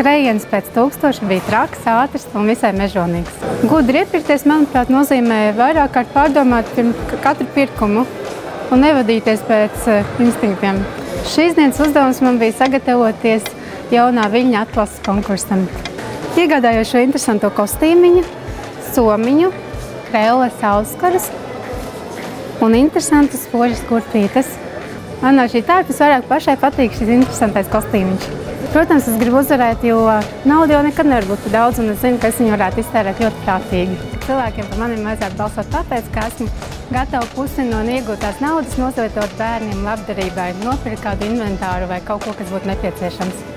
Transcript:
Skrējiens pēc 1000 bija traks, ātrs un visai mežonīgs. Gudri iepirkties, manuprāt, nozīmē vairāk kārt pārdomāt pirms katru pirkumu un nevadīties pēc instinktiem. Šīs dienas uzdevums man bija sagatavoties jaunā viļņa atlases konkursam. Iegādājos šo interesanto kostīmiņu, somiņu, krēles auskarus un interesantas spožas kurpītes. Man no šī tārpa vairāk pašai patīk šis interesantais kostīmiņš. Protams, es gribu uzvarēt, jo nauda jau nekad nevar būt daudz, un es zinu, ka es viņu varētu iztērēt ļoti prātīgi. Cilvēkiem par maniem vajadzētu balsot tāpēc, ka esmu gatava pusi no iegūtās naudas nozietot bērniem labdarībai, nopirkt kādu inventāru vai kaut ko, kas būtu nepieciešams.